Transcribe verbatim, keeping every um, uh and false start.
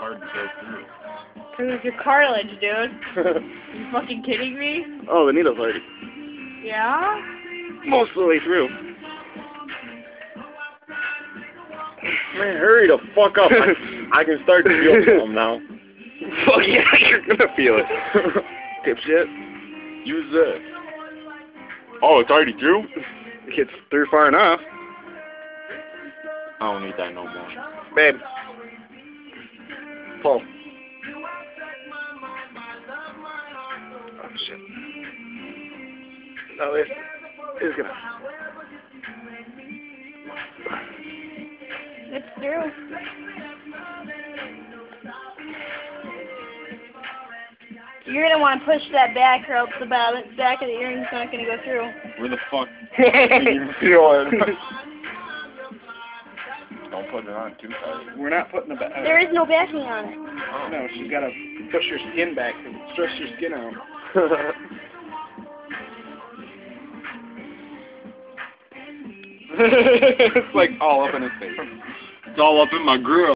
hard to go through? Because it's your cartilage, dude. Are you fucking kidding me? Oh, the needle's already Yeah? most of the way through. Man, hurry the fuck up. I, I can start to feel something now. Fuck yeah, you're gonna feel it. Dipshit. Use this. Oh, it's already through? It's through far enough. I don't need that no more. Babe. Pull. Oh, shit. No, this is gonna... It's through. You're going to want to push that back or else the back of the earring's not going to go through. Where the fuck can you feel it? Don't put it on too tight. We're not putting the back... There is no backing on it. Oh. No, she's gotta push your skin back and stretch your skin out. It's like all up in his face. It's all up in my grill.